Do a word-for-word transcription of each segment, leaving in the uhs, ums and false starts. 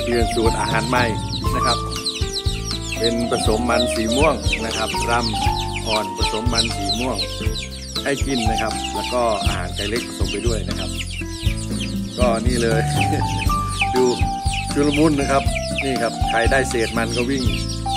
เปลี่ยนสูตรอาหารใหม่นะครับเป็นผสมมันสีม่วงนะครับรำอ่อนผสมมันสีม่วงให้กินนะครับแล้วก็อาหารไก่เล็กผสมไปด้วยนะครับก็นี่เลย ดูชุลมุนนะครับนี่ครับใครได้เศษมันก็วิ่ง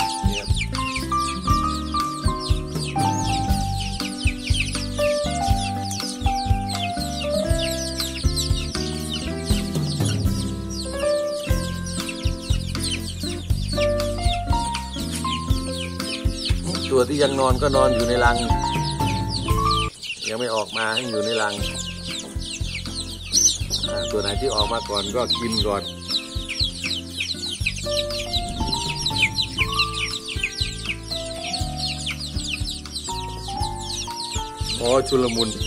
ตัวที่ยังนอนก็นอนอยู่ในรังยังไม่ออกมาให้อยู่ในรังตัวไหนที่ออกมาก่อนก็กินก่อนโอ้ชุลมุน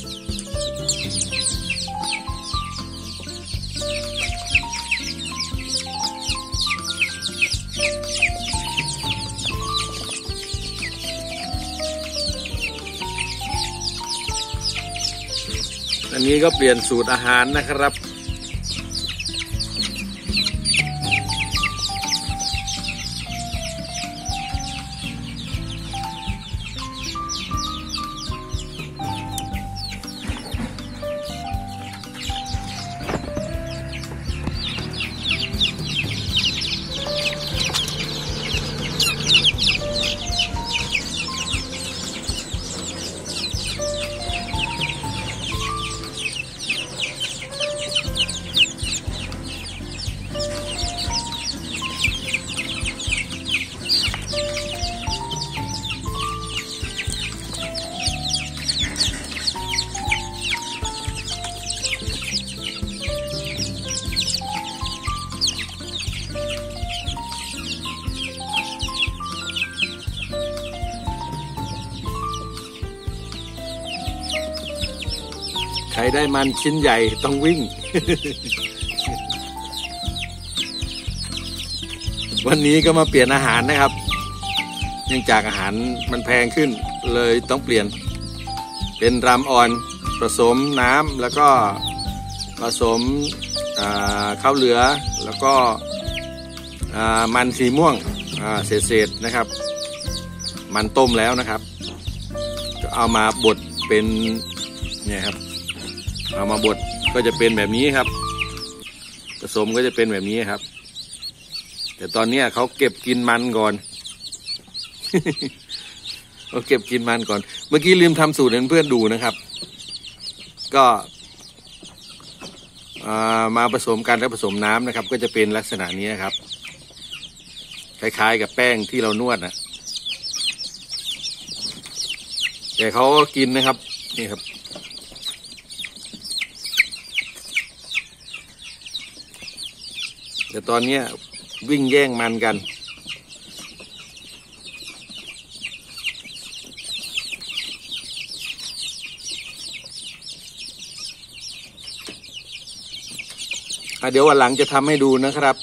อันนี้ก็เปลี่ยนสูตรอาหารนะครับใครได้มันชิ้นใหญ่ต้องวิ่ง วันนี้ก็มาเปลี่ยนอาหารนะครับเนื่องจากอาหารมันแพงขึ้นเลยต้องเปลี่ยนเป็นรำอ่อนผสมน้ำแล้วก็ผสมข้าวเหลือแล้วก็มันสีม่วงเศษๆนะครับมันต้มแล้วนะครับก็เอามาบดเป็นเนี่ยครับเอามาบดก็จะเป็นแบบนี้ครับผสมก็จะเป็นแบบนี้ครับแต่ตอนนี้เขาเก็บกินมันก่อน เขาเก็บกินมันก่อนเมื่อกี้ลืมทำสูตรให้เพื่อนดูนะครับก็มาผสมกันแล้วผสมน้ำนะครับก็จะเป็นลักษณะนี้ครับคล้ายๆกับแป้งที่เรานวดนะแต่เขาก็กินนะครับนี่ครับแต่ตอนนี้วิ่งแย่งมันกันเดี๋ยววันหลังจะทำให้ดูนะครับ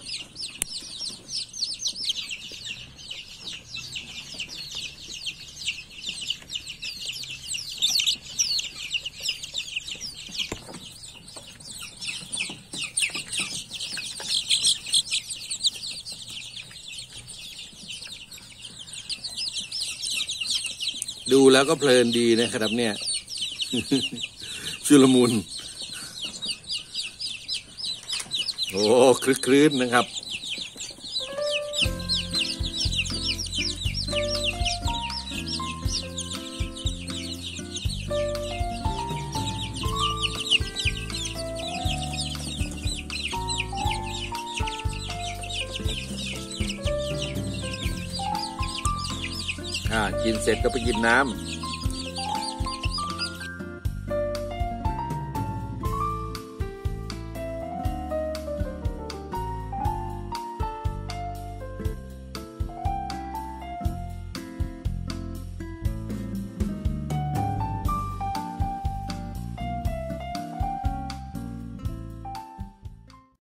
ดูแล้วก็เพลินดีนะครับเนี่ย ชุลมุนโอ้คลึกคลื้นนะครับอ่ากินเสร็จก็ไปกินน้ำ